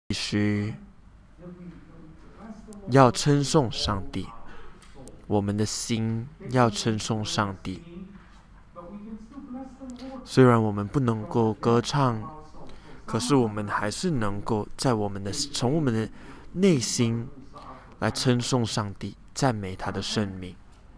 必须要称颂上帝，我们的心要称颂上帝。虽然我们不能够歌唱，可是我们还是能够从我们的内心来称颂上帝，赞美他的圣名。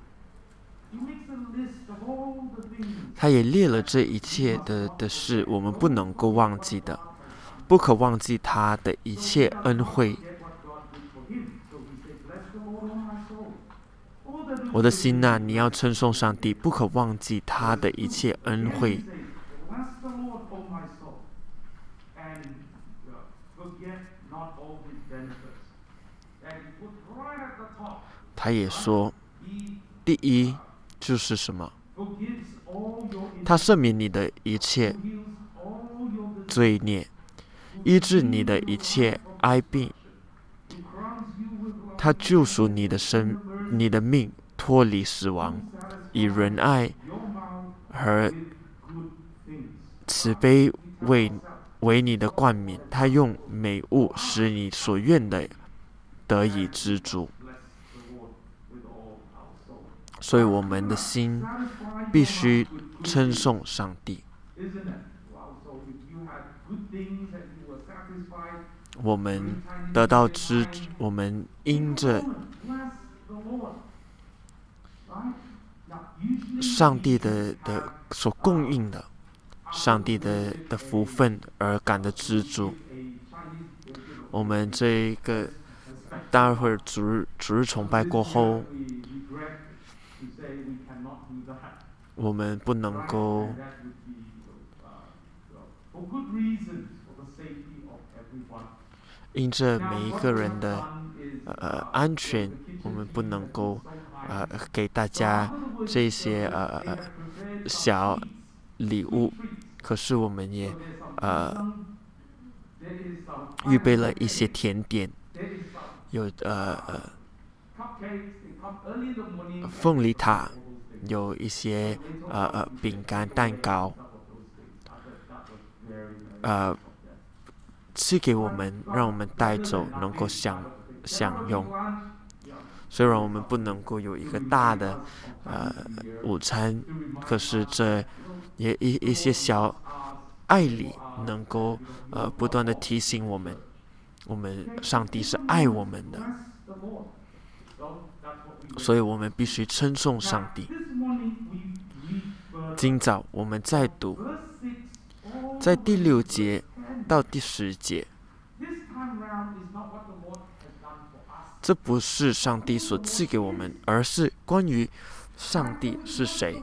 他也列了这一切的事，我们不能够忘记的，不可忘记他的一切恩惠。我的心啊，你要称颂上帝，不可忘记他的一切恩惠。他也说，第一就是什么？他赦免你的一切罪孽，医治你的一切哀病，他救赎你的命，脱离死亡，以仁爱和慈悲为你的冠冕，他用美物使你所愿的得以知足。所以我们的心必须称颂上帝。我们我们因着上帝的所供应的，上帝的福分而感到知足。我们这个待会儿主日崇拜过后，我们不能够因着每一个人的安全，我们不能够给大家这些小礼物，可是我们也预备了一些甜点，有凤梨塔，有一些饼干、蛋糕，赐给我们，让我们带走，能够享用。虽然我们不能够有一个大的午餐，可是这也一些小爱礼能够不断的提醒我们上帝是爱我们的，所以我们必须称颂上帝。今早我们再读，在第6节到第10节，这不是上帝所赐给我们，而是关于上帝是谁。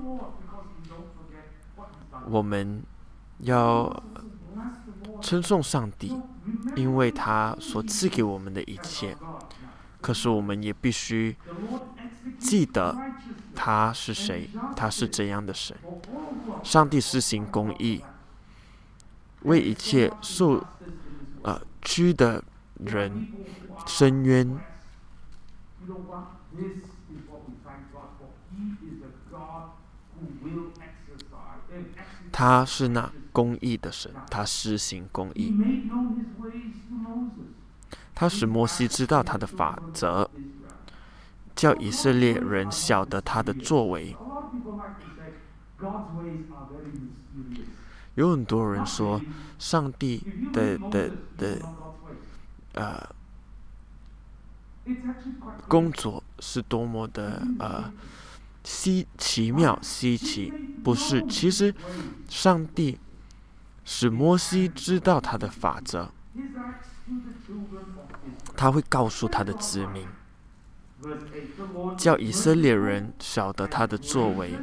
我们要称颂上帝，因为他所赐给我们的一切。可是我们也必须记得他是谁，他是怎样的神。上帝施行公义，为一切受屈的人伸冤。他是那公义的神，他施行公义。他使摩西知道他的法则，叫以色列人晓得他的作为。有很多人说，上帝的工作是多么的奇妙稀奇，不是？其实上帝使摩西知道他的法则，他会告诉他的子民，叫以色列人晓得他的作为。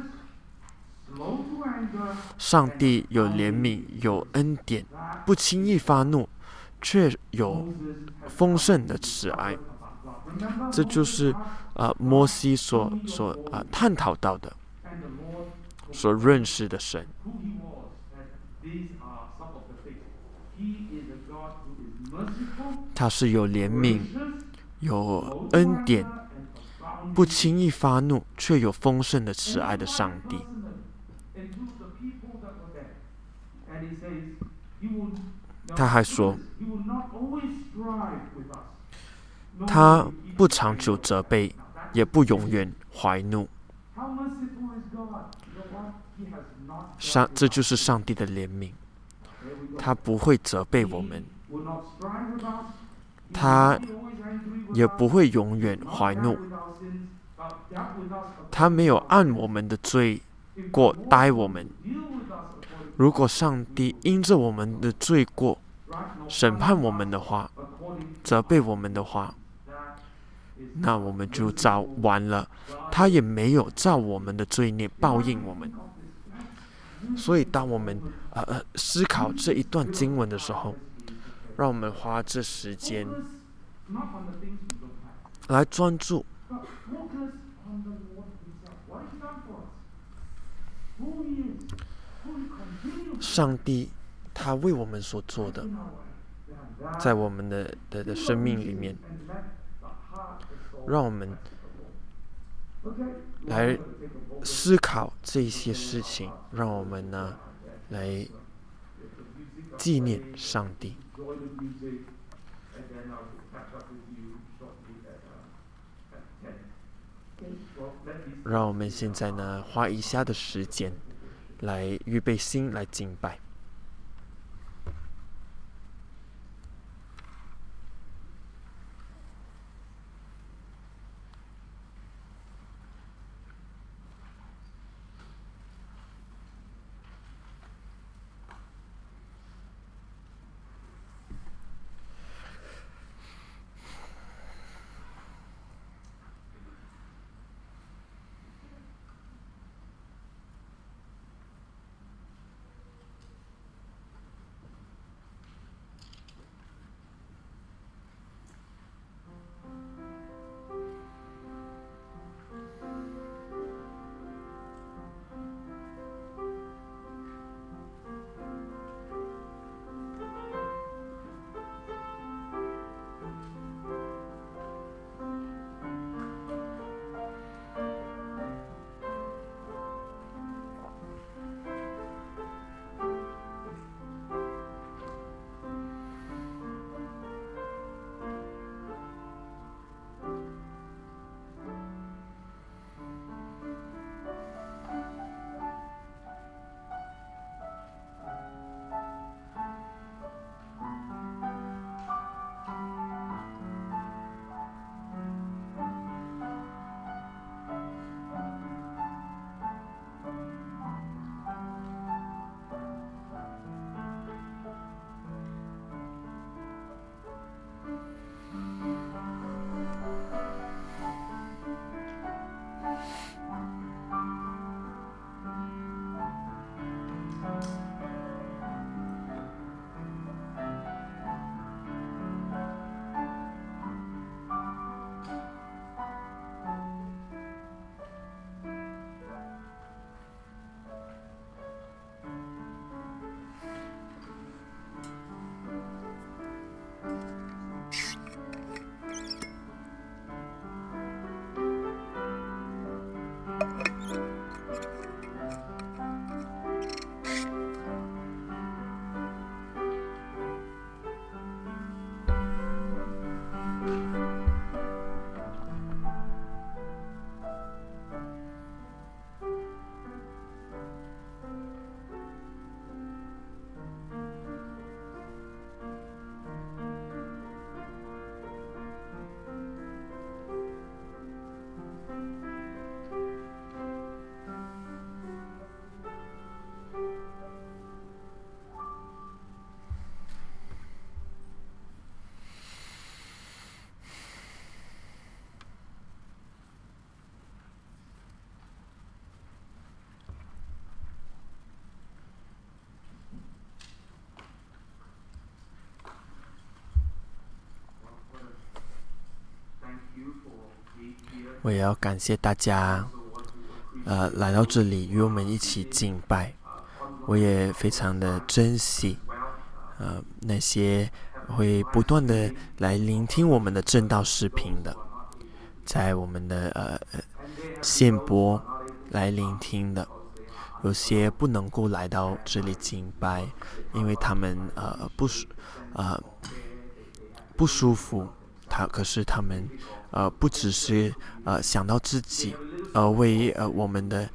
上帝有怜悯，有恩典，不轻易发怒，却有丰盛的慈爱。这就是摩西所探讨到的，所认识的神。他是有怜悯，有恩典，不轻易发怒，却有丰盛的慈爱的上帝。 他还说，他不长久责备，也不永远怀怒。这就是上帝的怜悯，他不会责备我们，他也不会永远怀怒，他没有按我们的罪过待我们。如果上帝因着我们的罪过审判我们的话，责备我们的话，那我们就早完了，他也没有照我们的罪孽报应我们。所以当我们思考这一段经文的时候，让我们花这时间来专注上帝他为我们所做的，在我们的生命里面，让我们来思考这些事情，让我们呢来纪念上帝。让我们现在呢花以下的时间来预备心来敬拜。我也要感谢大家，来到这里与我们一起敬拜。我也非常的珍惜，那些会不断的来聆听我们的正道视频的，在我们的现播来聆听的， 有些不能够来到这里敬拜，因为他们不舒服。可是他们不只是想到自己，为我们的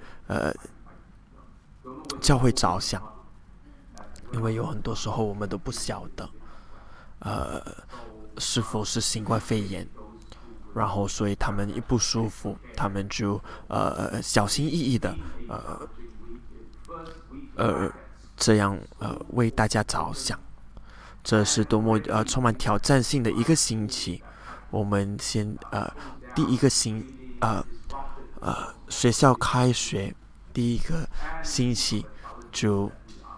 教会着想，因为有很多时候我们都不晓得是否是新冠肺炎，然后所以他们一不舒服，他们就小心翼翼的这样为大家着想。这是多么充满挑战性的一个星期。我们第一个学校开学第一个星期就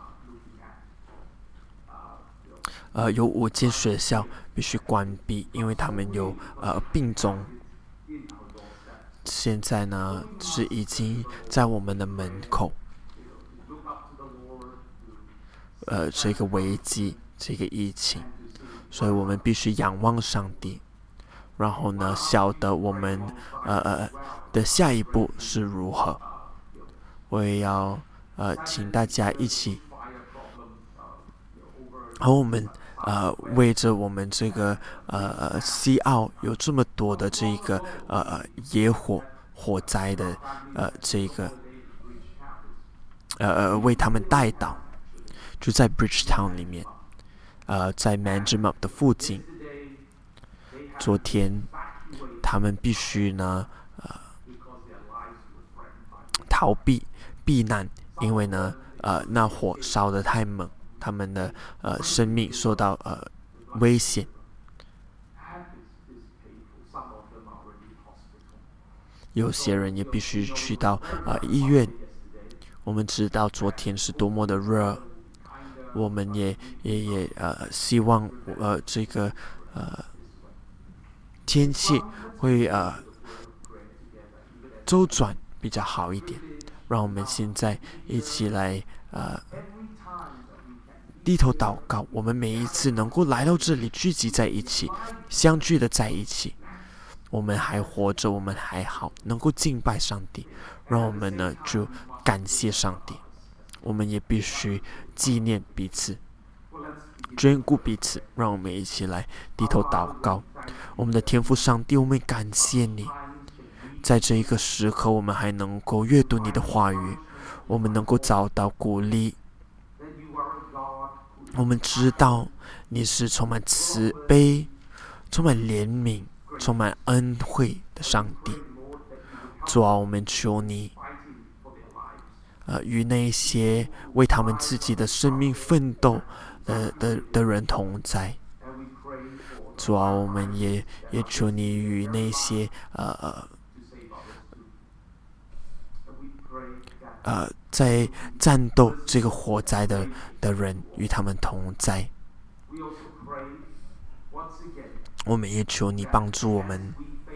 有5间学校必须关闭，因为他们有病踪。现在呢是已经在我们的门口，这个危机，这个疫情，所以我们必须仰望上帝，然后呢晓得我们的下一步是如何。我也要请大家一起和我们为着我们这个西澳有这么多的这个野火灾的这个为他们代祷，就在 Bridgetown 里面，在 Manjimup 的附近。昨天他们必须呢避难，因为呢那火烧得太猛，他们的生命受到危险。有些人也必须去到医院。我们知道昨天是多么的热，我们也希望这个天气会周转比较好一点。让我们现在一起来低头祷告。我们每一次能够来到这里聚集在一起，相聚的在一起，我们还活着，我们还好，能够敬拜上帝，让我们呢就感谢上帝。我们也必须纪念彼此，眷顾彼此。让我们一起来低头祷告。我们的天父上帝，我们感谢你，在这一个时刻，我们还能够阅读你的话语，我们能够找到鼓励。我们知道你是充满慈悲、充满怜悯、充满恩惠的上帝。主啊，我们求你与那些为他们自己的生命奋斗的人同在。主啊，我们也求你与那些在战斗这个火灾的人与他们同在。我们也求你帮助我们，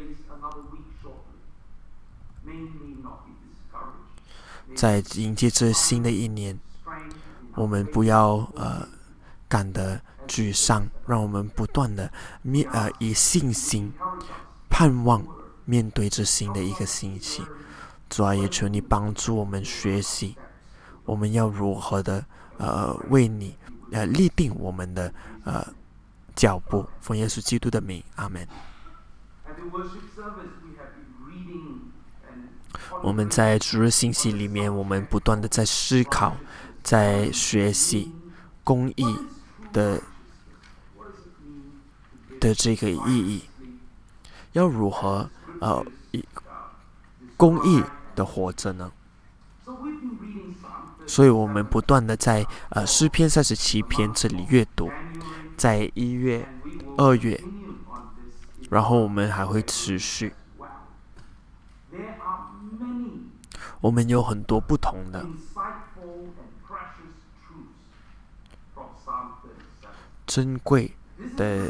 在迎接这新的一年，我们不要感得沮丧，让我们不断的以信心盼望面对这新的一个星期。主啊，也求你帮助我们学习，我们要如何的为你立定我们的脚步。奉耶稣基督的名，阿们。我们在主日信息里面，我们不断的在思考，在学习公义的这个意义，要如何公义的活着呢？所以我们不断的在诗篇37篇这里阅读，在1月、2月，然后我们还会持续。我们有很多不同的珍贵的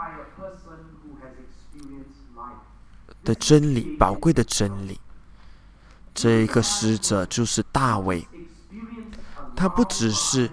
真理，宝贵的真理。这一个使者就是大卫，他不只是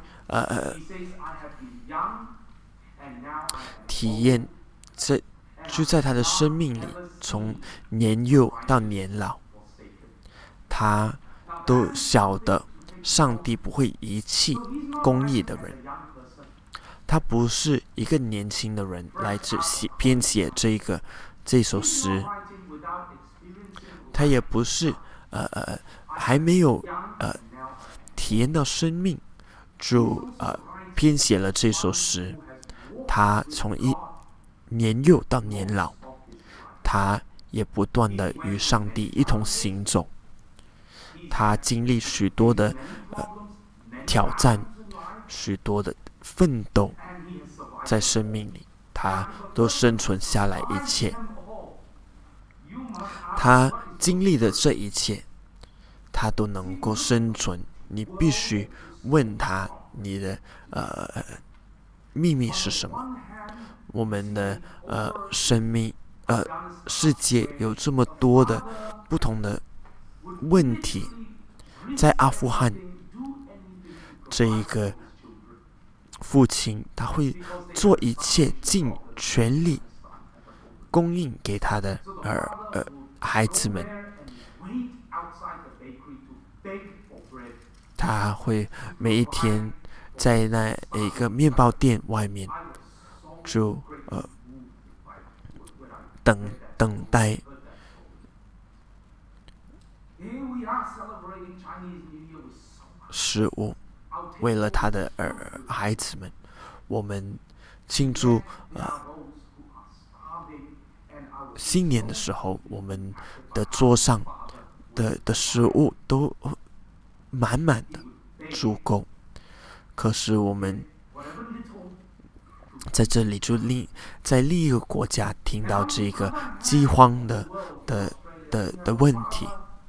体验就在他的生命里，从年幼到年老，他都晓得上帝不会遗弃公义的人。他不是一个年轻的人来编写这首诗，他也不是还没有体验到生命就编写了这首诗。他从年幼到年老，他也不断的与上帝一同行走。他经历许多的挑战，许多的奋斗，在生命里他都生存下来一切。他经历的这一切，他都能够生存。你必须问他，你的秘密是什么？我们的生命世界有这么多的不同的问题，在阿富汗这一个父亲，他会做一切，尽全力供应给他的孩子们。他会每一天在那一个面包店外面就等待食物。为了他的孩子们，我们庆祝新年的时候，我们的桌上的食物都满满的足够。可是我们在这里在另一个国家听到这个饥荒的问题。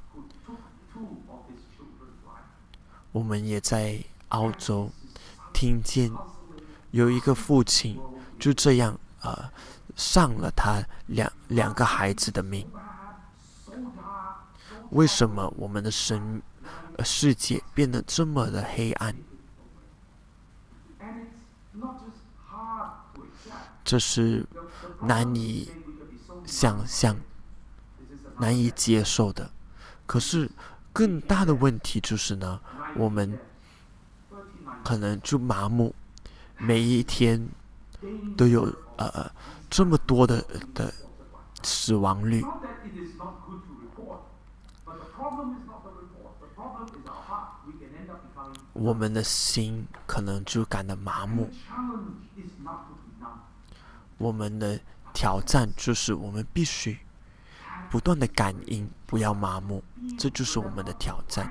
我们也在澳洲听见有一个父亲就这样上了他两个孩子的命。为什么我们的世界变得这么的黑暗？这是难以想象、难以接受的。可是更大的问题就是呢，我们可能就麻木，每一天都有这么多的死亡率。我们的心可能就感到麻木。我们的挑战就是我们必须不断的感应，不要麻木，这就是我们的挑战。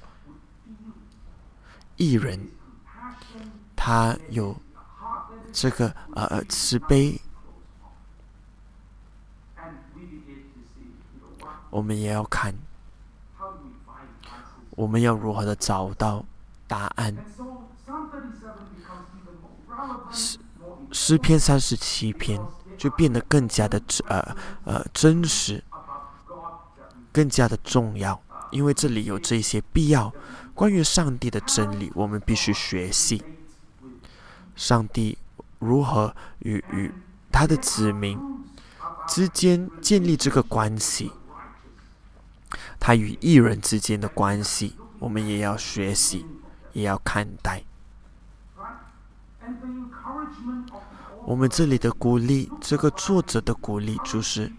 义人他有这个慈悲，我们也要看，我们要如何的找到答案。诗篇37篇就变得更加的真实，更加的重要，因为这里有这些必要关于上帝的真理，我们必须学习。上帝如何与他的子民之间建立这个关系，他与义人之间的关系，我们也要学习，也要看待。我们这里的鼓励，这个作者的鼓励就是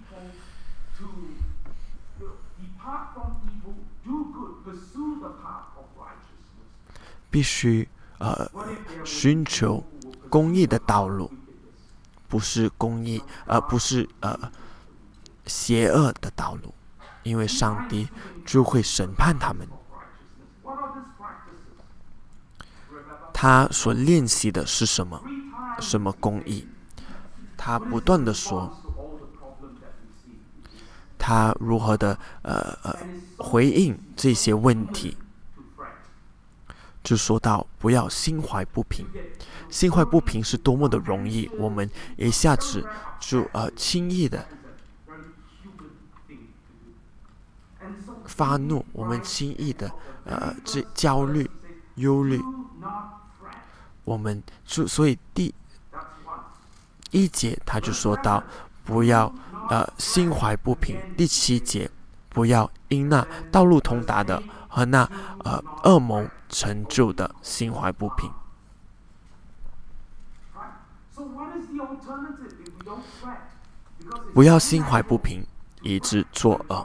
必须寻求公义的道路，不是邪恶的道路，因为上帝就会审判他们。他所练习的是什么？什么公义？他不断的说，他如何的回应这些问题，就说到不要心怀不平。心怀不平是多么的容易，我们一下子就轻易的发怒，我们轻易的焦虑、忧虑。我们所以第1节他就说到不要心怀不平。第7节不要因那道路通达的和那恶谋成就的心怀不平。不要心怀不平，以致作恶。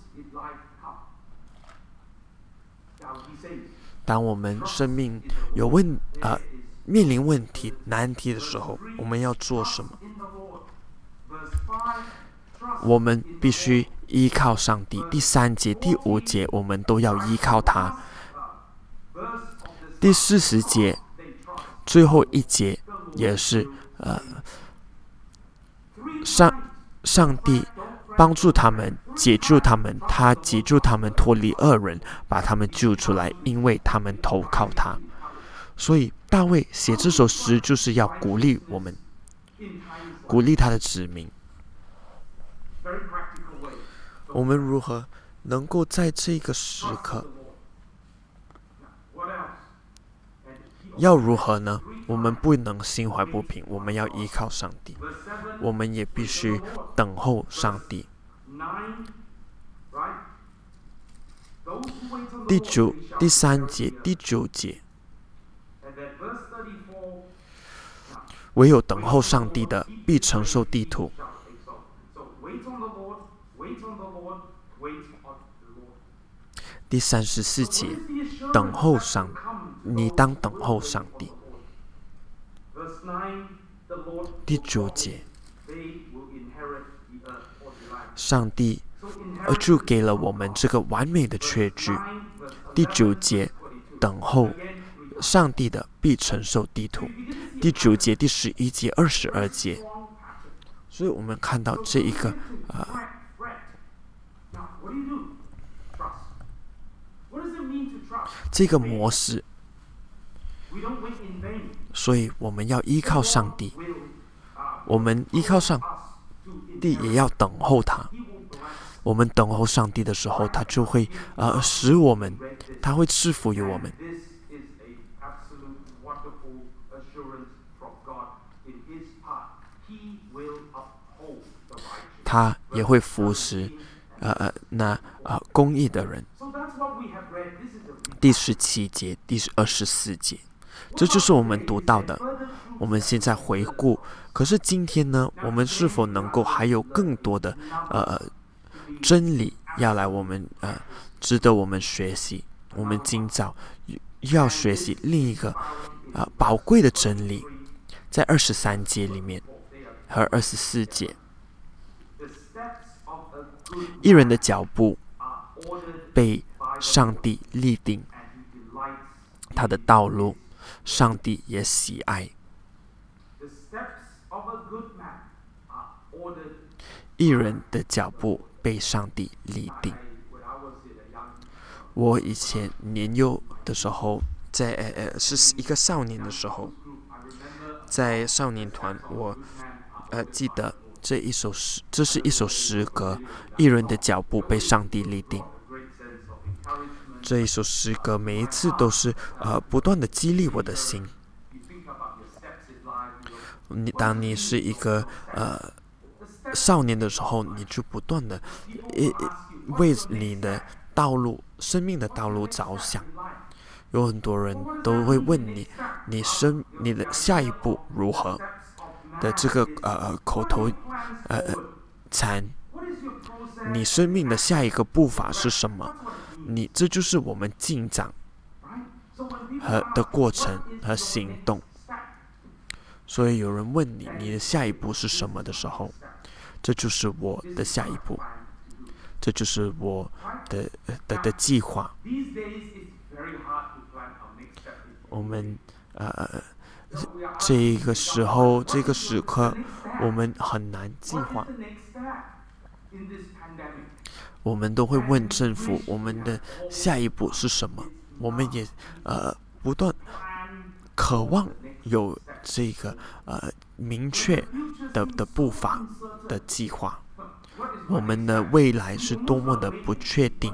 当我们生命有面临问题、难题的时候，我们要做什么？我们必须依靠上帝。第3节、第5节，我们都要依靠他。第40节，最后一节也是上帝帮助他们，解救他们，他解救他们脱离恶人，把他们救出来，因为他们投靠他。所以大卫写这首诗就是要鼓励我们，鼓励他的子民。我们如何能够在这个时刻，要如何呢？我们不能心怀不平，我们要依靠上帝，我们也必须等候上帝。第3节、第9节，唯有等候上帝的，必承受地土。第34节，等候上，你当等候上帝。第9节，上帝就给了我们这个完美的确据。第9节，等候上帝的必承受地土。第9节、第11节、22节，所以我们看到这一个这个模式，所以我们要依靠上帝，我们依靠上帝也要等候他。我们等候上帝的时候，他就会使我们，他会赐福于我们。他也会扶持公义的人。第17节、第24节，这就是我们读到的。我们现在回顾，可是今天呢，我们是否能够还有更多的真理要来值得我们学习？我们今早要学习另一个宝贵的真理，在23节里面和24节。义人的脚步被上帝立定，他的道路上帝也喜爱。义人的脚步被上帝立定。我以前年幼的时候，是一个少年的时候，在少年团，我记得这是一首诗歌，义人的脚步被上帝立定。这一首诗歌每一次都是不断的激励我的心。当你是一个少年的时候，你就不断的为你的生命的道路着想。有很多人都会问你的下一步如何的这个口头禅，你生命的下一个步伐是什么？这就是我们进展的过程和行动。所以有人问你的下一步是什么的时候，这就是我的下一步，这就是我的计划。我们这个时候这个时刻，我们很难计划。我们都会问政府，我们的下一步是什么？我们也不断渴望有这个明确的步伐的计划。我们的未来是多么的不确定。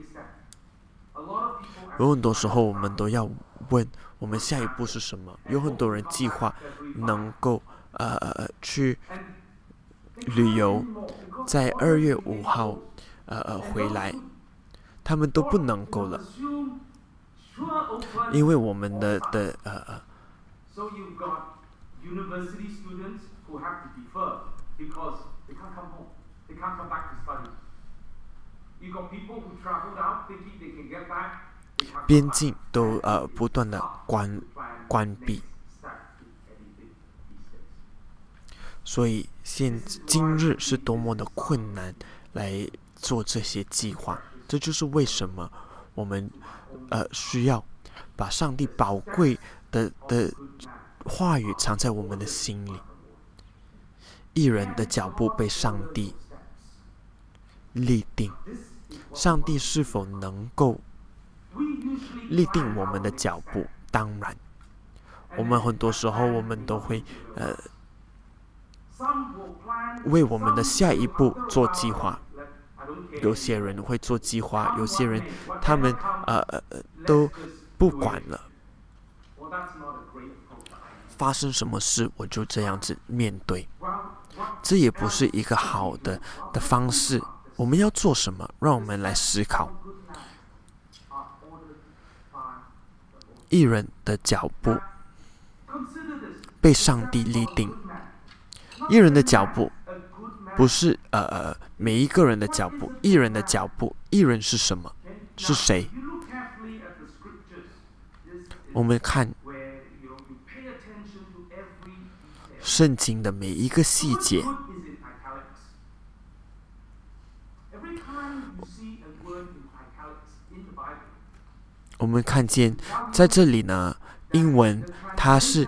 有很多时候我们都要问我们下一步是什么。有很多人计划能够去旅游，在2月5号回来，他们都不能够了。 因为我们的边境都不断的关闭，所以今日是多么的困难来做这些计划。这就是为什么我们需要把上帝宝贵的话语藏在我们的心里。义人的脚步被上帝立定，上帝是否能够立定我们的脚步？当然，我们很多时候我们都会为我们的下一步做计划。有些人会做计划，有些人他们都不管了，发生什么事我就这样子面对，这也不是一个好的方式。我们要做什么？让我们来思考。义人的脚步被上帝立定，义人的脚步不是每一个人的脚步，义人的脚步，义人是什么？是谁？我们看圣经的每一个细节，我们看见在这里呢，英文它是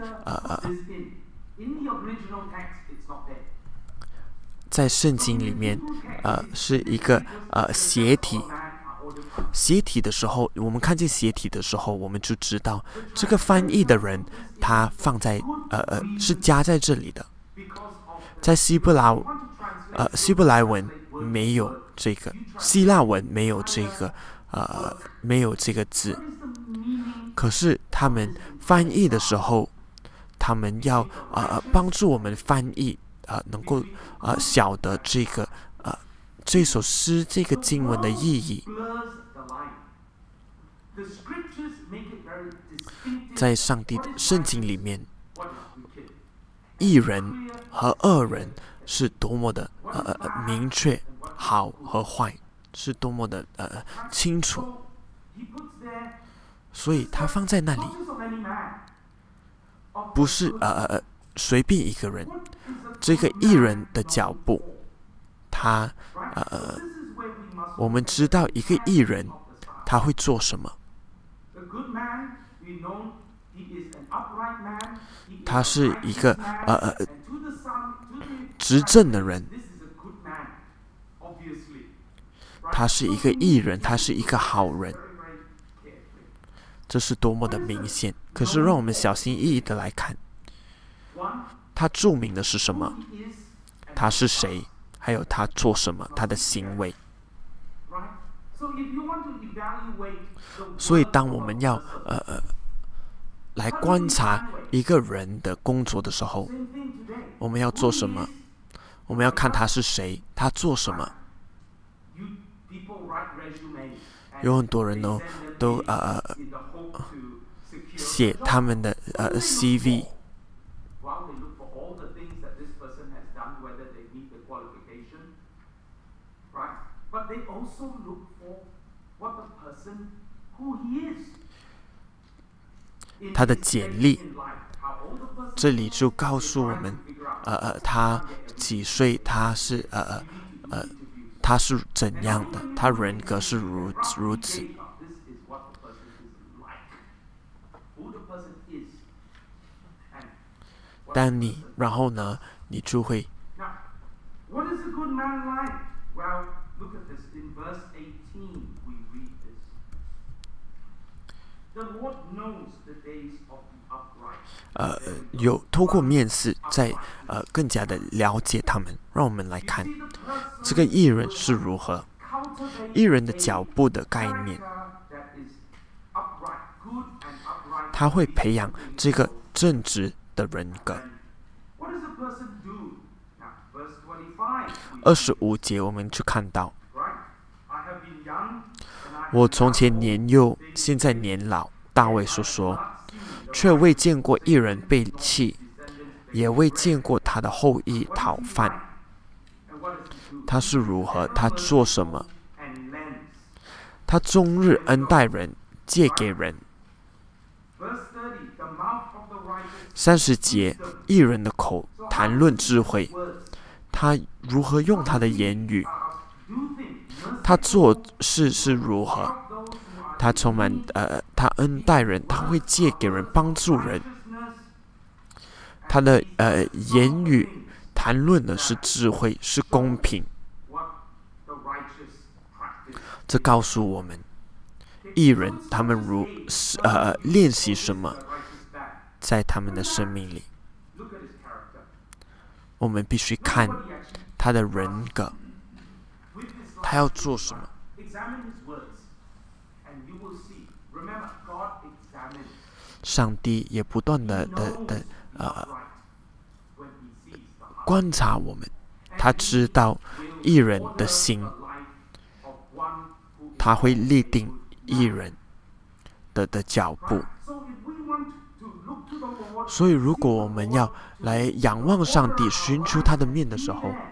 在圣经里面是一个斜体。斜体的时候，我们看见斜体的时候，我们就知道这个翻译的人他放在是加在这里的。在希伯来文没有这个，希腊文没有这个字。可是他们翻译的时候，他们要帮助我们翻译能够晓得这首诗这个经文的意义。在上帝的圣经里面，义人和恶人是多么的明确，好和坏是多么的清楚，所以他放在那里，不是随便一个人。这个义人的脚步，他我们知道一个义人他会做什么。他是一个执政的人，他是一个义人，他是一个好人，这是多么的明显。可是让我们小心翼翼的来看，他注明的是什么？他是谁？还有他做什么？他的行为。所以当我们要来观察一个人的工作的时候，我们要做什么？我们要看他是谁，他做什么。有很多人呢都写他们的CV， 他的简历，这里就告诉我们他几岁，他是怎样的，他人格是如此。然后呢，你就会有透过面试在更加的了解他们。让我们来看这个义人是如何，义人的脚步的概念，他会培养这个正直的人格。25节我们去看到，我从前年幼，现在年老， 大卫所说，却未见过一人背弃，也未见过他的后裔讨饭。他是如何？他做什么？他终日恩待人，借给人。30节，义人的口谈论智慧，他如何用他的言语？他做事是如何？他充满他恩待人，他会借给人，帮助人。他的言语谈论的是智慧，是公平。这告诉我们，义人他们练习什么，在他们的生命里，我们必须看他的人格，他要做什么。上帝也不断的观察我们，他知道义人的心，他会立定义人的脚步。所以如果我们要来仰望上帝，寻求他的面的时候，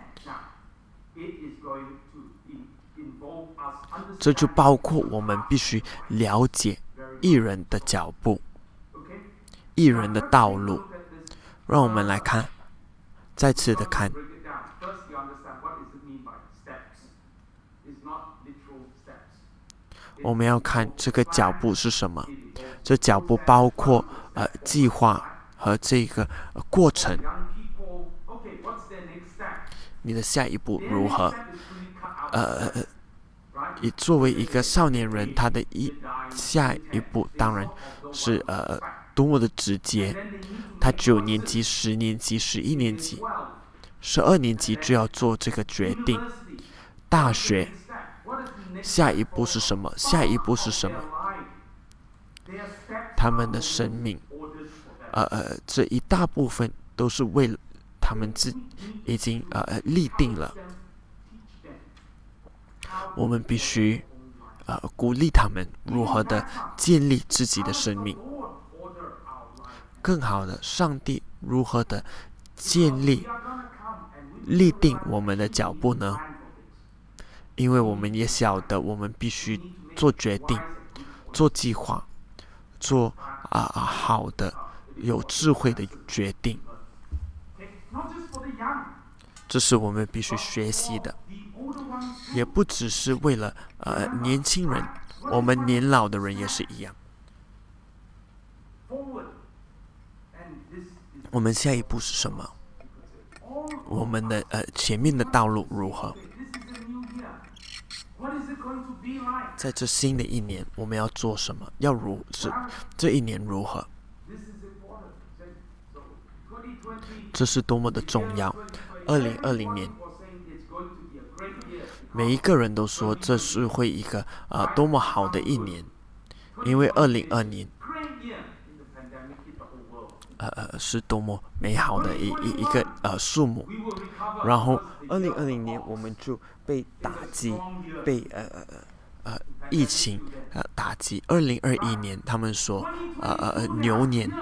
这就包括我们必须了解义人的脚步，义人的道路。让我们来看，再次的看，我们要看这个脚步是什么。这脚步包括计划和这个过程。你的下一步如何？作为一个少年人，他的下一步当然是多么的直接。他9年级、10年级、11年级、12年级就要做这个决定。大学下一步是什么？下一步是什么？他们的生命，这一大部分都是为了他们已经立定了。我们必须鼓励他们如何的建立自己的生命。更好的，上帝如何的立定我们的脚步呢？因为我们也晓得，我们必须做决定，做计划，做好的、有智慧的决定。这是我们必须学习的，也不只是为了年轻人，我们年老的人也是一样。我们下一步是什么？我们的前面的道路如何？在这新的一年，我们要做什么？这一年如何？这是多么的重要！2020年，每一个人都说这是会一个多么好的一年，因为2020年是多么美好的一个数目。然后2020年我们就被打击，被疫情打击。2021年他们说牛年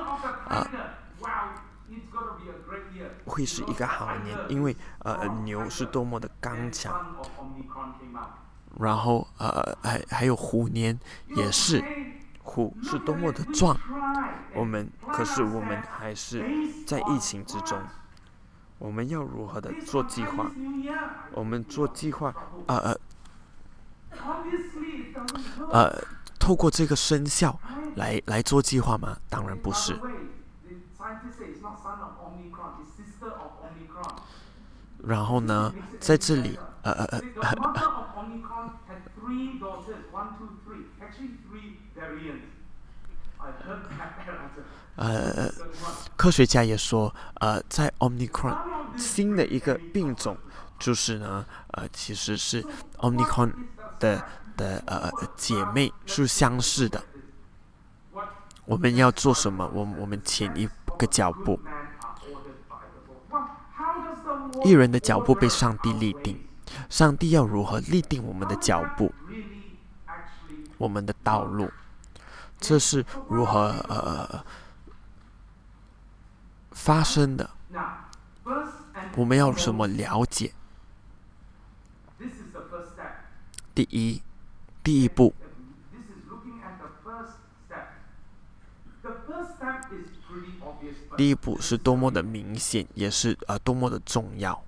会是一个好年，因为牛是多么的刚强。然后还有虎年也是，虎是多么的壮。可是我们还是在疫情之中。我们要如何的做计划？我们做计划透过这个生肖来做计划吗？当然不是。然后呢，在这里科学家也说，在 Omicron 新的一个病种，就是呢，其实是 Omicron 的姐妹是相似的。我们要做什么？我们前一个脚步，义人的脚步被上帝立定。上帝要如何立定我们的脚步，我们的道路？ 这是如何发生的？我们要怎么了解？第一步，第一步是多么的明显，也是多么的重要。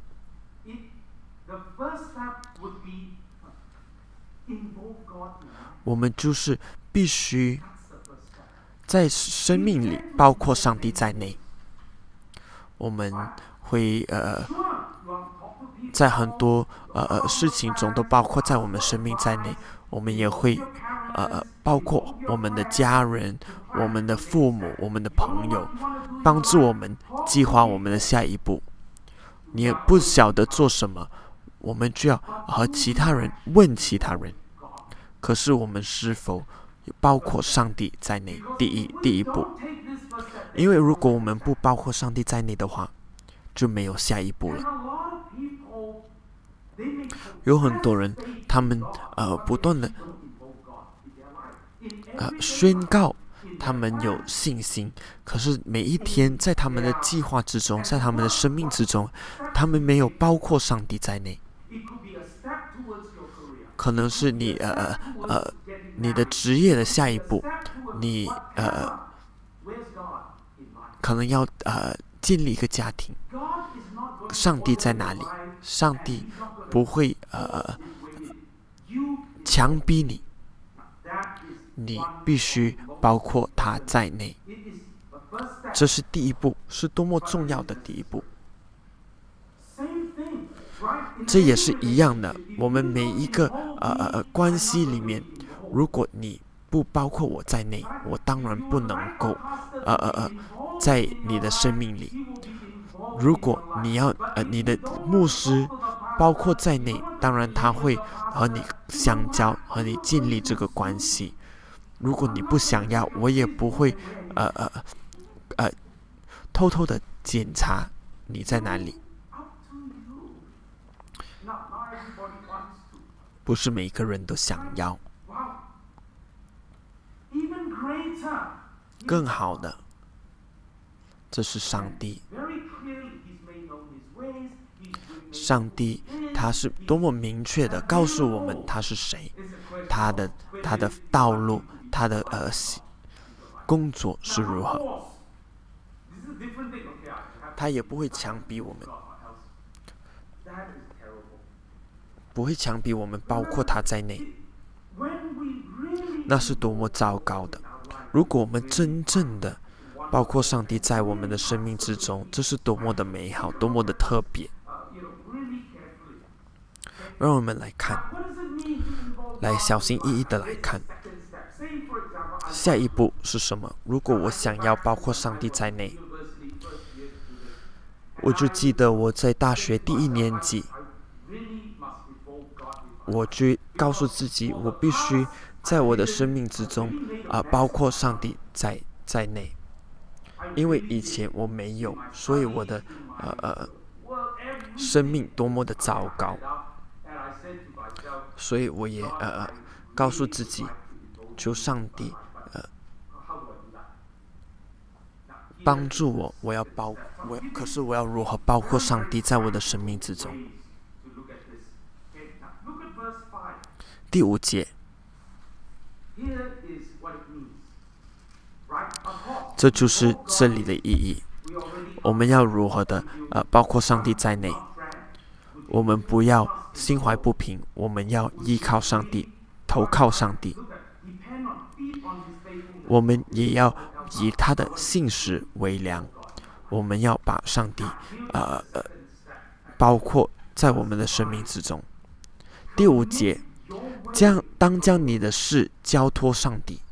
我们就是必须在生命里，包括上帝在内，我们会在很多事情中都包括在我们生命在内。我们也会包括我们的家人、我们的父母、我们的朋友，帮助我们计划我们的下一步。你也不晓得做什么，我们就要和其他人问其他人。可是我们是否包括上帝在内？第一步，因为如果我们不包括上帝在内的话，就没有下一步了。有很多人，他们不断的宣告他们有信心，可是每一天在他们的计划之中，在他们的生命之中，他们没有包括上帝在内。可能是你的职业的下一步，你可能要建立一个家庭。上帝在哪里？上帝不会强逼你，你必须包括他在内。这是第一步，是多么重要的第一步。这也是一样的，我们每一个关系里面，如果你不包括我在内，我当然不能够在你的生命里。如果你要你的牧师包括在内，当然他会和你相交，和你建立这个关系。如果你不想要，我也不会偷偷的检查你在哪里。不是每个人都想要。更好的，这是上帝。上帝他是多么明确的告诉我们他是谁，他的道路，他的工作是如何。他也不会强逼我们，不会强逼我们包括他在内。那是多么糟糕的！如果我们真正的包括上帝在我们的生命之中，这是多么的美好，多么的特别。让我们来看，来小心翼翼的来看，下一步是什么？如果我想要包括上帝在内，我就记得我在大学第1年级，我就告诉自己，我必须在我的生命之中包括上帝在内，因为以前我没有，所以我的生命多么的糟糕。所以我也告诉自己，求上帝帮助我，可是我要如何包括上帝在我的生命之中？第5节，这就是这里的意义。我们要如何的包括上帝在内？我们不要心怀不平，我们要依靠上帝，投靠上帝。我们也要以他的信实为量，我们要把上帝包括在我们的生命之中。第5节，当将你的事交托上帝。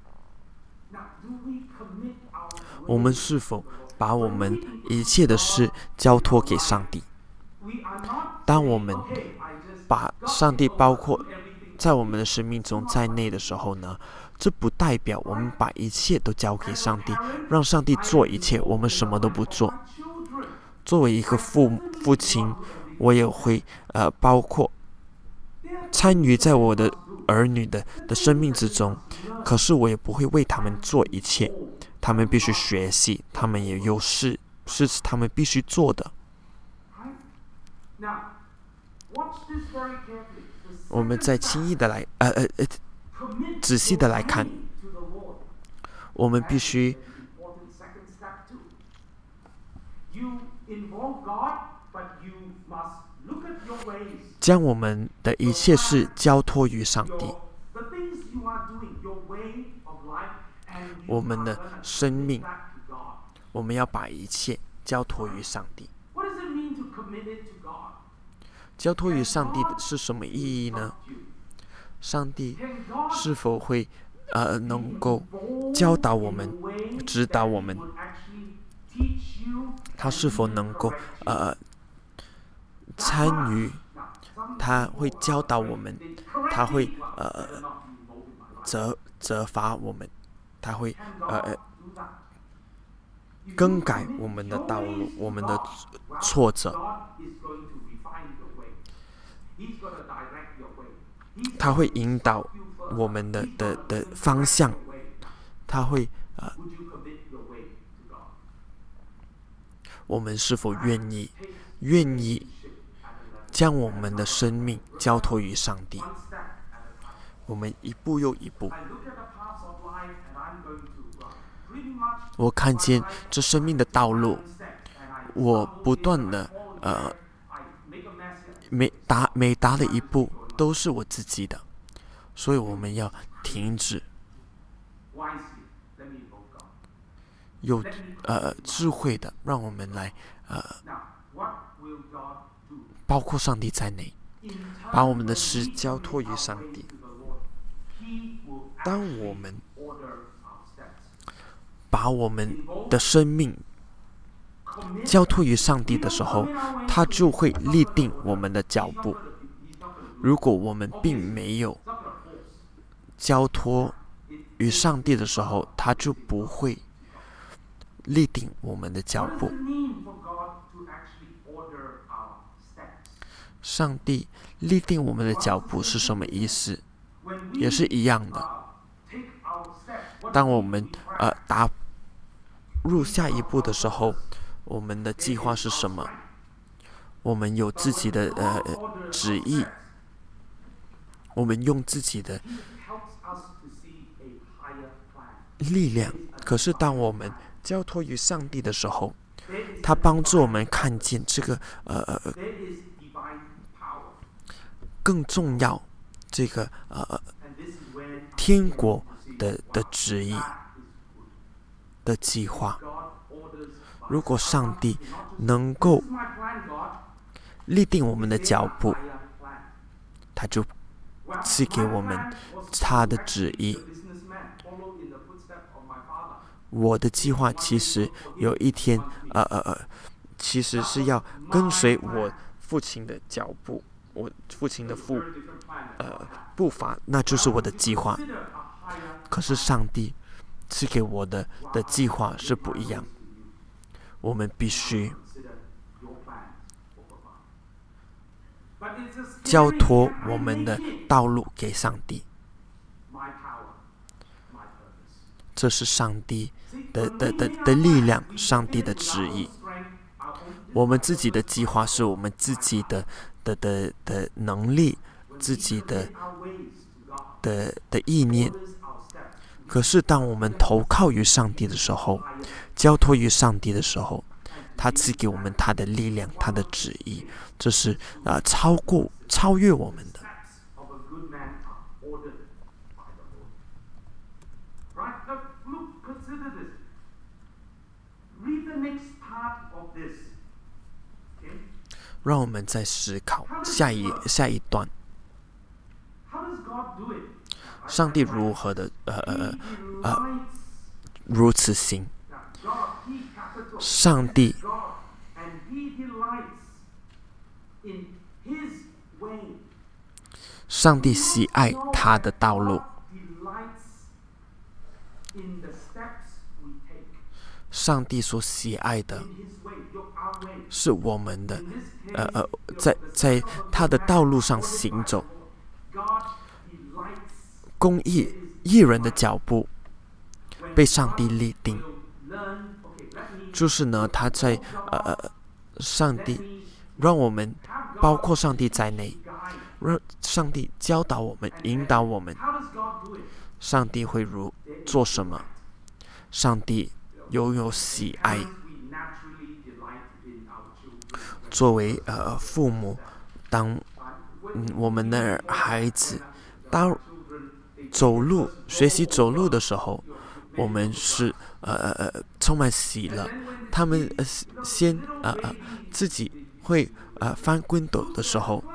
我们是否把我们一切的事交托给上帝？当我们把上帝包括在我们的生命中在内的时候呢，这不代表我们把一切都交给上帝，让上帝做一切，我们什么都不做。作为一个父亲，我也会包括参与在我的儿女的生命之中， 可是我也不会为他们做一切。他们必须学习，他们也有事是他们必须做的。我们再轻易的来仔细的来看，我们必须将我们的一切事交托于上帝。我们的生命，我们要把一切交托于上帝。交托于上帝是什么意义呢？上帝是否会能够教导我们、指导我们？他是否能够参与？他会教导我们，他会责罚我们，他会更改我们的道路，我们的挫折。他会引导我们的方向，他会我们是否愿意将我们的生命交托于上帝？我们一步又一步。我看见这生命的道路，我不断的每达的一步都是我自己的，所以我们要停止，有智慧的，让我们来包括上帝在内，把我们的事交托于上帝。当我们把我们的生命交托于上帝的时候，他就会立定我们的脚步。如果我们并没有交托于上帝的时候，他就不会立定我们的脚步。上帝立定我们的脚步是什么意思？也是一样的。当我们踏入下一步的时候，我们的计划是什么？我们有自己的旨意，我们用自己的力量。可是当我们交托于上帝的时候，他帮助我们看见这个更重要，这个天国的旨意的计划。如果上帝能够立定我们的脚步，他就赐给我们他的旨意。我的计划其实有一天其实是要跟随我父亲的脚步，我父亲的步伐，那就是我的计划。可是上帝赐给我的计划是不一样，我们必须交托我们的道路给上帝。这是上帝的力量，上帝的旨意。我们自己的计划是我们自己的能力，自己的意念。可是当我们投靠于上帝的时候，交托于上帝的时候，他赐给我们他的力量，他的旨意，这是超越我们的。让我们再思考下一段，上帝如何的如此行。上帝喜爱他的道路。上帝所喜爱的是我们的在他的道路上行走。公义义人的脚步被上帝立定，就是呢，他在上帝让我们，包括上帝在内，让上帝教导我们、引导我们。上帝会做什么？上帝拥有喜爱。作为父母，当我们的孩子当学习走路的时候，我们是充满喜乐。他们先自己会翻跟斗的时候，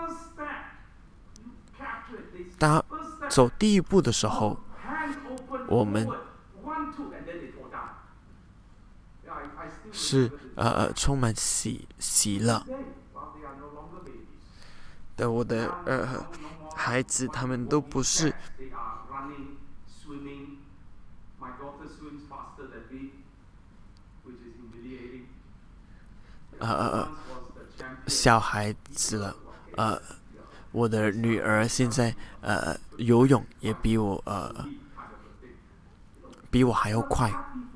当走第一步的时候，我们是充满喜乐的。我的孩子他们都不是小孩子了。我的女儿现在游泳也比我还要快。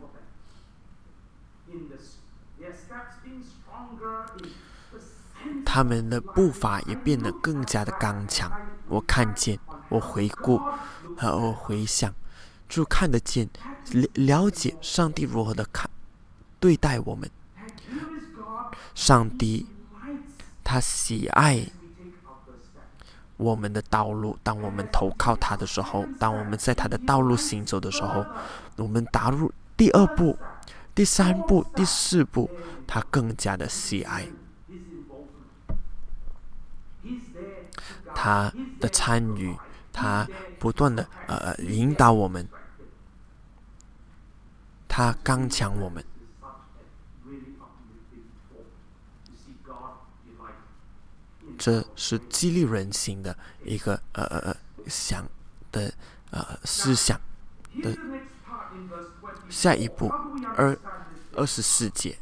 他们的步伐也变得更加的刚强。我看见，我回顾，我回想，就看得见，了解上帝如何的对待我们。上帝他喜爱我们的道路，当我们投靠他的时候，当我们在他的道路行走的时候，我们踏入第2步、第3步、第4步，他更加的喜爱。他的参与，他不断的引导我们，他刚强我们。这是激励人心的一个思想的。下一步24节，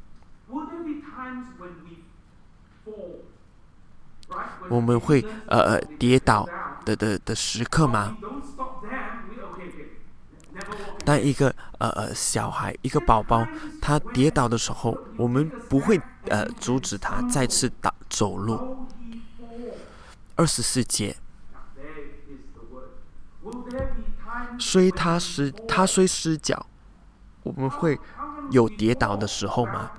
我们会跌倒的时刻吗？当一个小孩，一个宝宝，他跌倒的时候，我们不会阻止他再次走路。24节，他虽失脚，我们会有跌倒的时候吗？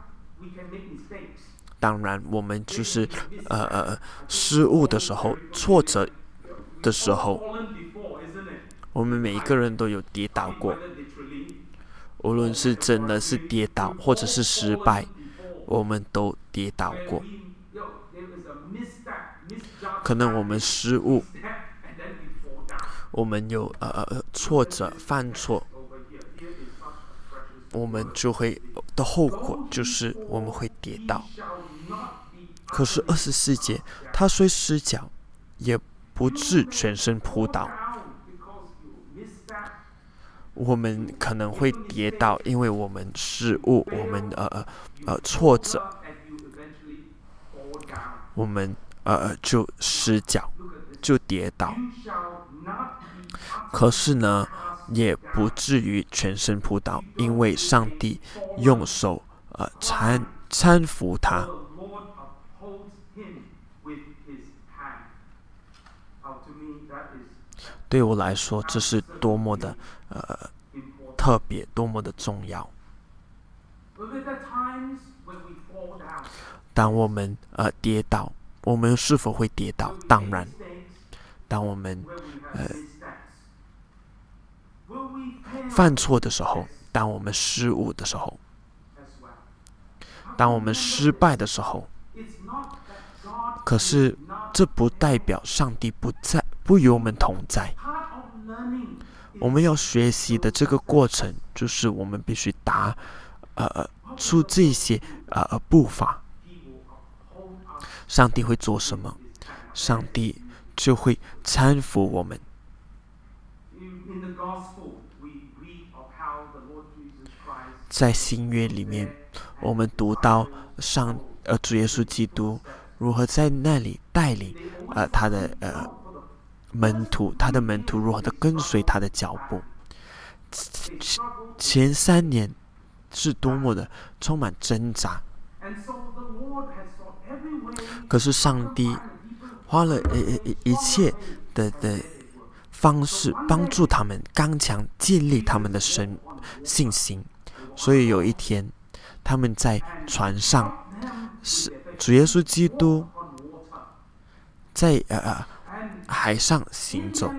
当然，我们就是失误的时候、挫折的时候，我们每一个人都有跌倒过。无论是真的是跌倒，或者是失败，我们都跌倒过。可能我们失误，我们有挫折、犯错，我们就会的后果就是我们会跌倒。可是24节，他虽失脚，也不致全身扑倒。我们可能会跌倒，因为我们失误，我们挫折，我们就失脚，就跌倒。可是呢，也不至于全身扑倒，因为上帝用手搀扶他。对我来说，这是多么的特别，多么的重要。当我们跌倒，我们是否会跌倒？当然，当我们犯错的时候，当我们失误的时候，当我们失败的时候，可是这不代表上帝不与我们同在。我们要学习的这个过程，就是我们必须出这些步伐。上帝会做什么？上帝就会搀扶我们。在新约里面，我们读到主耶稣基督如何在那里带领他的他的门徒如何的跟随他的脚步。前3年是多么的充满挣扎，可是上帝花了一切的方式帮助他们刚强，建立他们的信心。所以有一天，他们在船上，主耶稣基督在海上行走，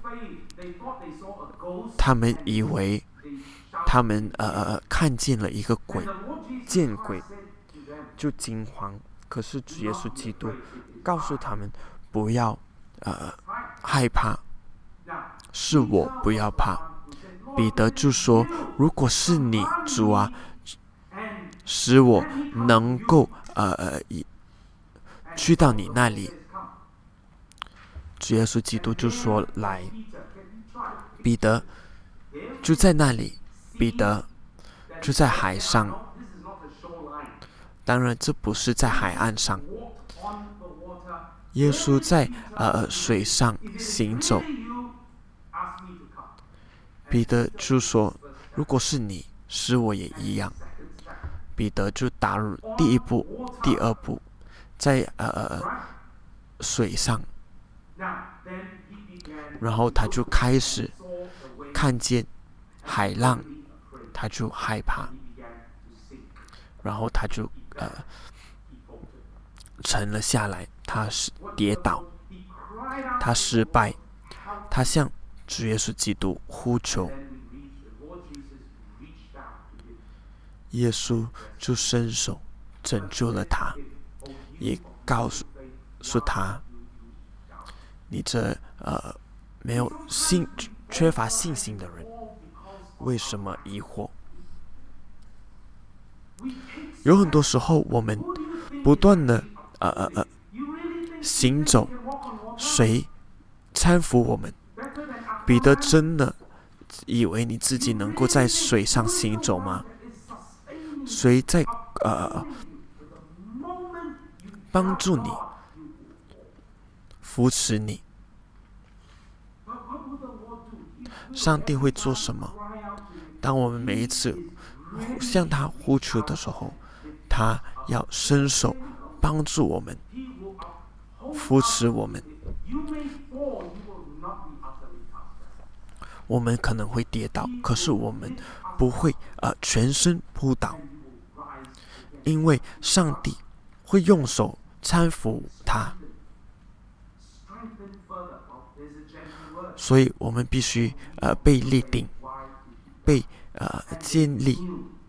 他们以为他们看见了一个鬼，见鬼就惊慌。可是主耶稣基督告诉他们不要害怕，是我，不要怕。彼得就说：“如果是你，主啊，使我能够去到你那里。”主耶稣基督就说：“来。”彼得就在那里，彼得就在海上。当然，这不是在海岸上，耶稣在水上行走。彼得就说：“如果是你，使我也一样。”彼得就打入第一步、第二步，在水上，然后他就开始看见海浪，他就害怕，然后他就沉了下来，他跌倒，他失败，他向主耶稣基督呼求，耶稣就伸手拯救了他，也告诉他：“你这没有缺乏信心的人，为什么疑惑？”有很多时候，我们不断的行走，谁搀扶我们？彼得真的以为你自己能够在水上行走吗？谁在帮助你、扶持你？上帝会做什么？当我们每一次向他呼求的时候，他要伸手帮助我们，扶持我们。我们可能会跌倒，可是我们不会全身扑倒，因为上帝会用手搀扶他。所以我们必须被立定，被建立。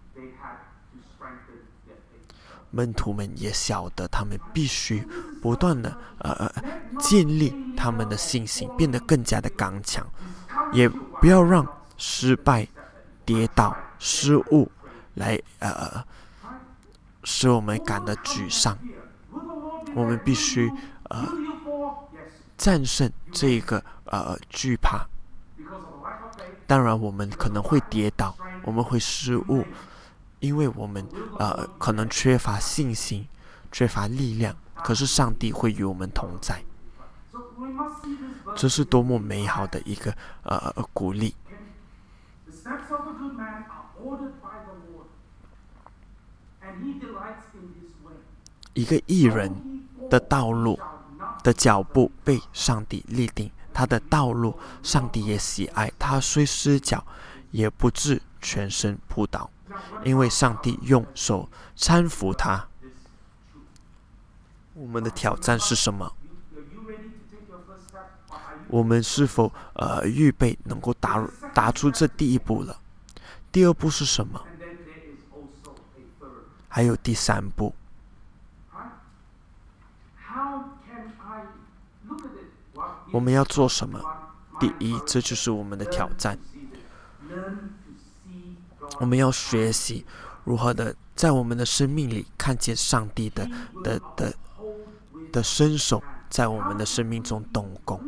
门徒们也晓得，他们必须不断的建立他们的信心，变得更加的刚强，也不要让失败、跌倒、失误来使我们感到沮丧。我们必须战胜这个惧怕。当然，我们可能会跌倒，我们会失误，因为我们可能缺乏信心，缺乏力量。可是上帝会与我们同在，这是多么美好的一个鼓励。一个义人的道路的脚步被上帝立定，他的道路上帝也喜爱，他虽失脚也不致全身扑倒，因为上帝用手搀扶他。我们的挑战是什么？我们是否预备能够打出这第一步了？第二步是什么？还有第三步。我们要做什么？第一，这就是我们的挑战。我们要学习如何的在我们的生命里看见上帝的伸手在我们的生命中动工。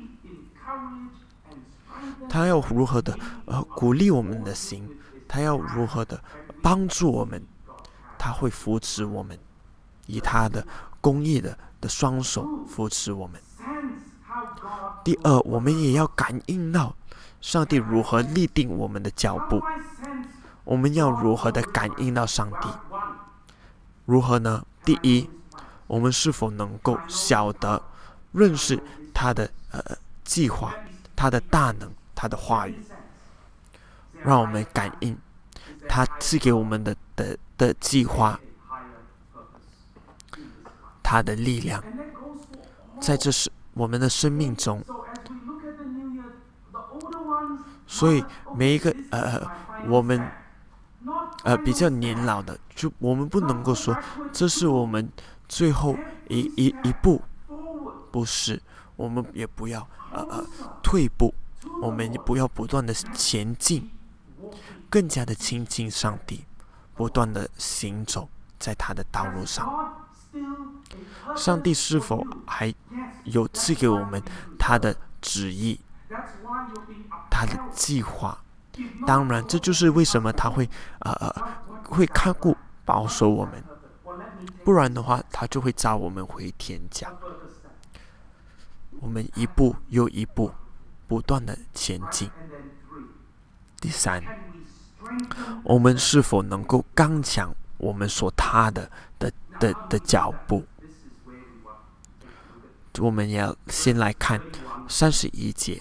他要如何的鼓励我们的心，他要如何的帮助我们，他会扶持我们，以他的公义的双手扶持我们。 第二，我们也要感应到上帝如何立定我们的脚步。我们要如何的感应到上帝？如何呢？第一，我们是否能够晓得、认识他的计划、他的大能、他的话语，让我们感应他赐给我们的计划，他的力量，在这是我们的生命中。所以每一个我们比较年老的，就我们不能够说这是我们最后一步，不是，我们也不要退步，我们也不要不断的前进，更加的亲近上帝，不断的行走在他的道路上。上帝是否还有赐给我们他的旨意，他的计划？当然，这就是为什么他会看顾保守我们，不然的话，他就会召我们回天家。我们一步又一步，不断的前进。第三，我们是否能够刚强我们所踏的脚步？我们要先来看31节。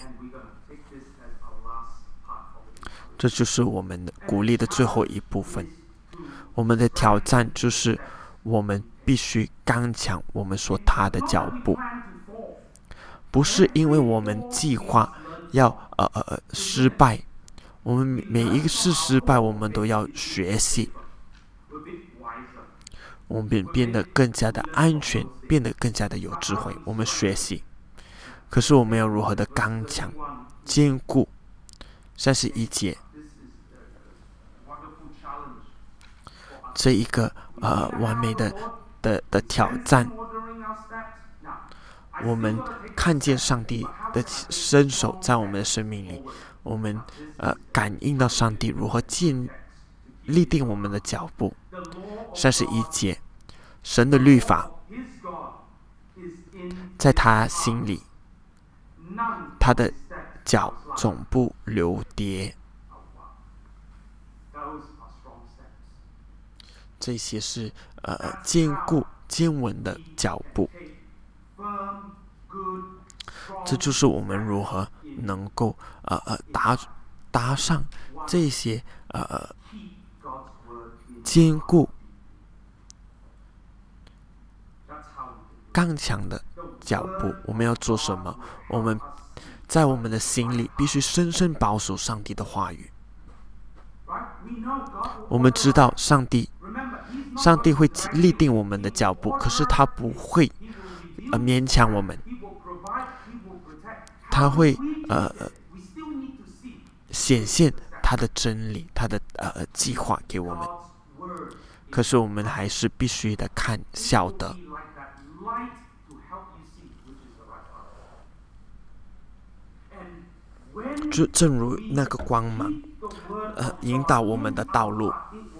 这就是我们的鼓励的最后一部分。我们的挑战就是我们必须刚强我们所踏的脚步，不是因为我们计划要失败，我们每一次失败我们都要学习，我们变得更加的安全，变得更加的有智慧。我们学习，可是我们要如何的刚强坚固？31节，这一个完美的挑战，我们看见上帝的伸手在我们的生命里，我们感应到上帝如何立定我们的脚步。31节，神的律法在他心里，他的脚总不流跌。这些是坚固坚稳的脚步。这就是我们如何能够搭上这些坚固刚强的脚步。我们要做什么？我们在我们的心里必须深深保守上帝的话语。我们知道上帝会立定我们的脚步，可是他不会勉强我们，他会显现他的真理，他的计划给我们。可是我们还是必须的晓得，就正如那个光芒引导我们的道路。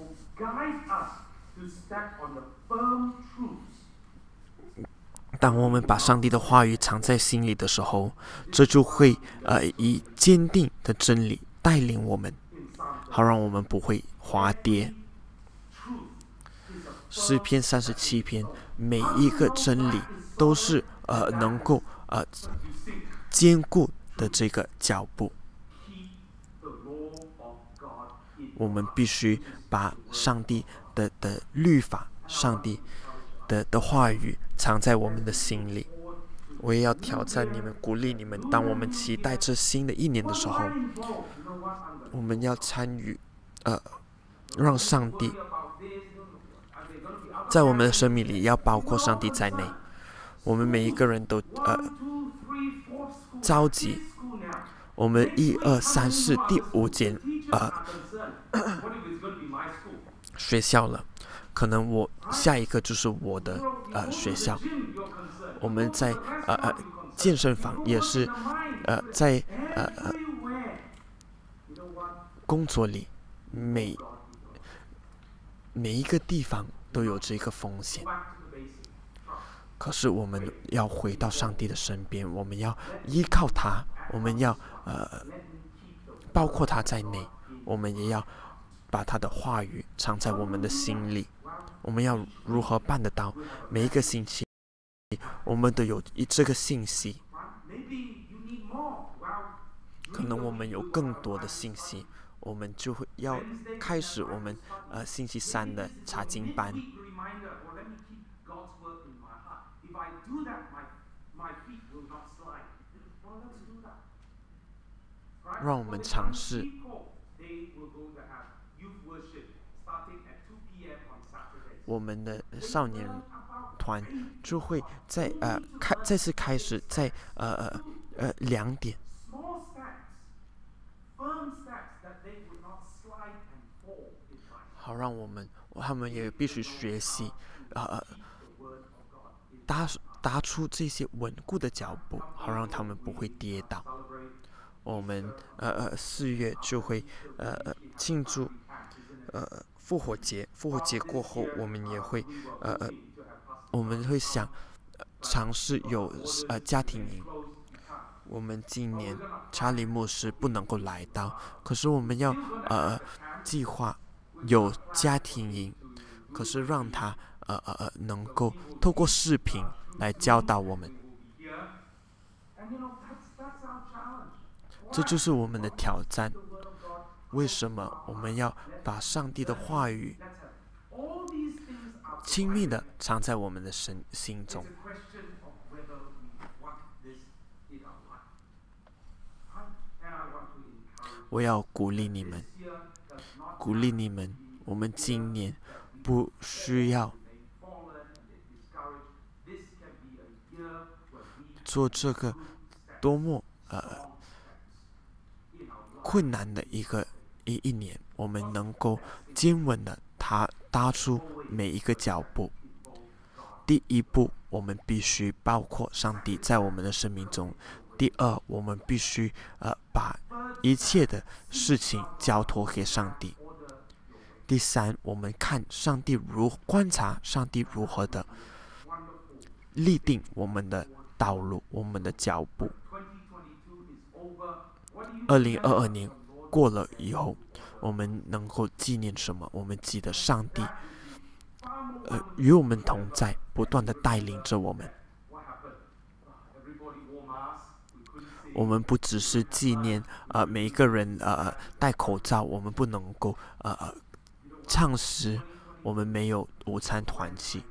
当我们把上帝的话语藏在心里的时候，这就会以坚定的真理带领我们，好让我们不会滑跌。诗篇37篇，每一个真理都是能够坚固的这个脚步。我们必须把上帝的律法、上帝的话语藏在我们的心里。我也要挑战你们，鼓励你们，当我们期待这新的一年的时候，我们要参与让上帝在我们的生命里，要包括上帝在内。我们每一个人都着急，我们1、2、3、4第5间学校了，可能我下一个就是我的学校。我们在健身房也是在工作里，每一个地方都有这个风险。 可是我们要回到上帝的身边，我们要依靠他，我们要包括他在内，我们也要把他的话语藏在我们的心里。我们要如何办得到？每一个星期，我们都有这个信息。可能我们有更多的信息，我们就会要开始我们星期三的查经班。让我们尝试。我们的少年团就会再次开始在2点。好让他们也必须学习踏出这些稳固的脚步，好让他们不会跌倒。我们4月就会庆祝复活节。复活节过后，我们也会我们会想尝试有家庭营。我们今年查理牧师不能够来到，可是我们要计划有家庭营，可是让他能够透过视频来教导我们。这就是我们的挑战。为什么我们要把上帝的话语亲密的藏在我们的心中？我要鼓励你们，我们今年不需要做这个多么困难的一年，我们能够坚稳的踏出每一个脚步。第一步，我们必须包括上帝在我们的生命中；第二，我们必须把一切的事情交托给上帝；第三，我们观察上帝如何的立定我们的道路，我们的脚步。2022年过了以后，我们能够纪念什么？我们记得上帝与我们同在，不断的带领着我们。我们不只是纪念每一个人戴口罩，我们不能够唱诗，我们没有午餐团契。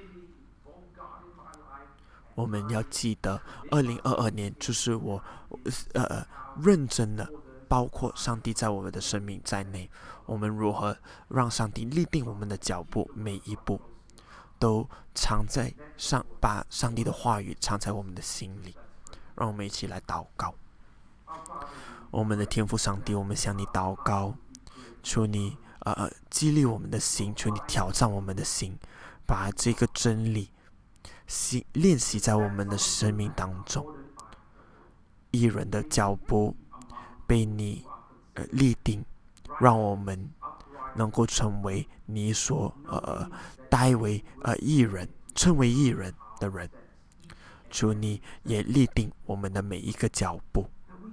我们要记得2022年就是我认真的包括上帝在我们的生命在内，我们如何让上帝立定我们的脚步，每一步都把上帝的话语藏在我们的心里。让我们一起来祷告。我们的天父上帝，我们向你祷告，求你激励我们的心，求你挑战我们的心，把这个真理练习在我们的生命当中。义人的脚步被你立定，让我们能够成为你所称为义人的人。求你也立定我们的每一个脚步，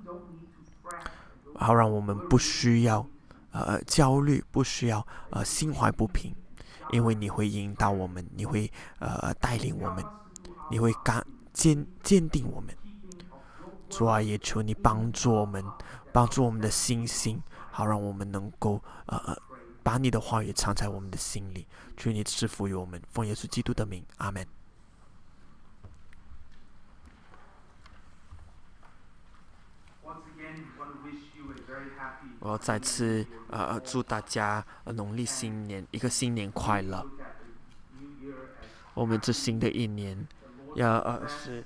好让我们不需要焦虑，不需要心怀不平，因为你会引导我们，你会带领我们，你会坚定我们。主啊，也求你帮助我们的信心，好让我们能够把你的话语藏在我们的心里。求你赐福于我们，奉耶稣基督的名，阿们。我要再次祝大家农历新年一个新年快乐。我们这新的一年是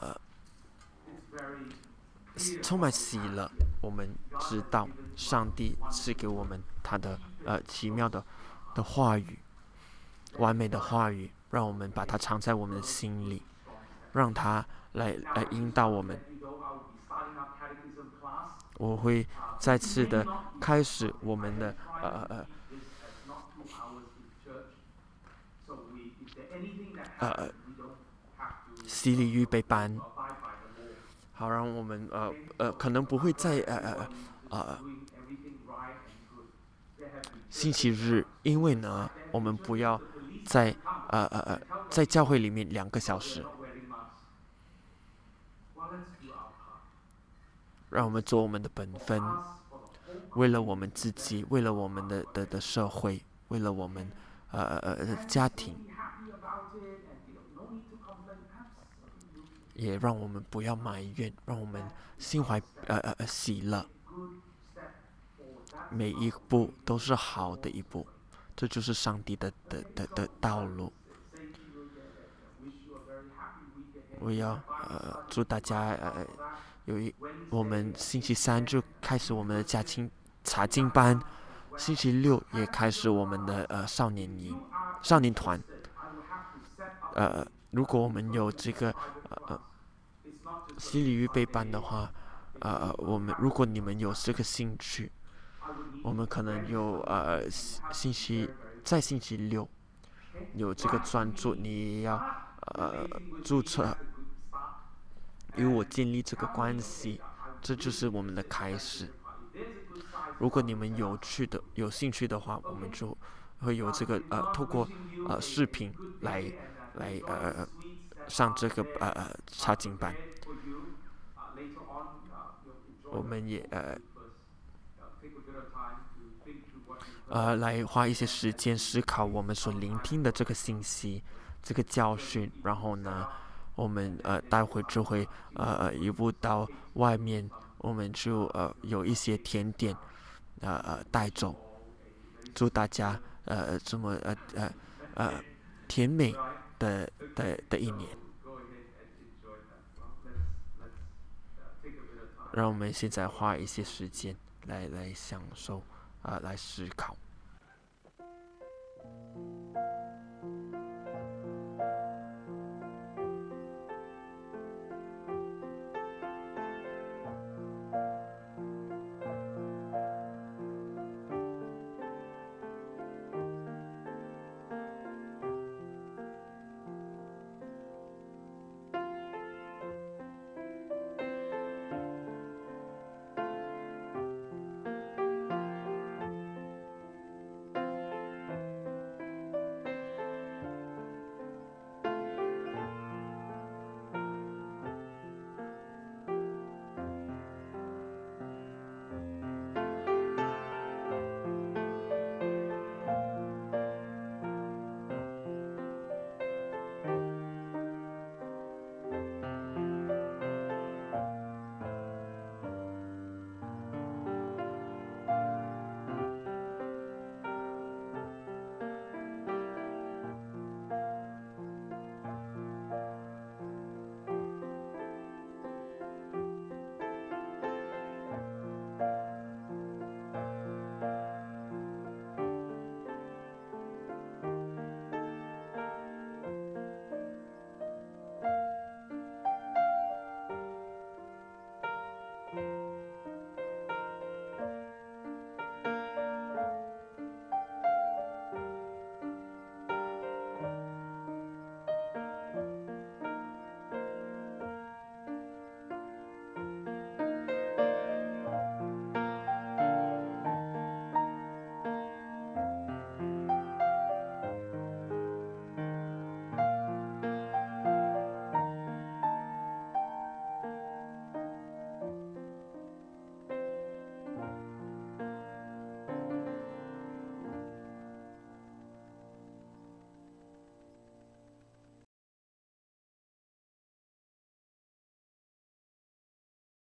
充满喜乐。我们知道上帝赐给我们他的奇妙的话语，完美的话语，让我们把它藏在我们的心里，让它来引导我们。我会再次的开始我们的洗礼预备班，好让我们可能不会在星期日，因为呢，我们不要在在教会里面2个小时，让我们做我们的本分，为了我们自己，为了我们的社会，为了我们家庭，也让我们不要埋怨，让我们心怀喜乐。每一步都是好的一步，这就是上帝的道路。我要祝大家我们星期3就开始我们的查经班，星期6也开始我们的少年团。如果我们有这个洗礼预备班的话，如果你们有这个兴趣，我们可能有星期6有这个专注，你也要注册，与我建立这个关系，这就是我们的开始。如果你们有兴趣的话，我们就会有这个透过视频来上这个查经班。我们也来花一些时间思考我们所聆听的这个信息、这个教训，然后呢，我们待会就会一步到外面，我们就有一些甜点带走。祝大家这么甜美的一年。让我们现在花一些时间来享受来思考。